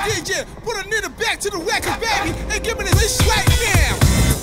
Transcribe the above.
DJ, put a nigga back to the record, baby, and give me this right now.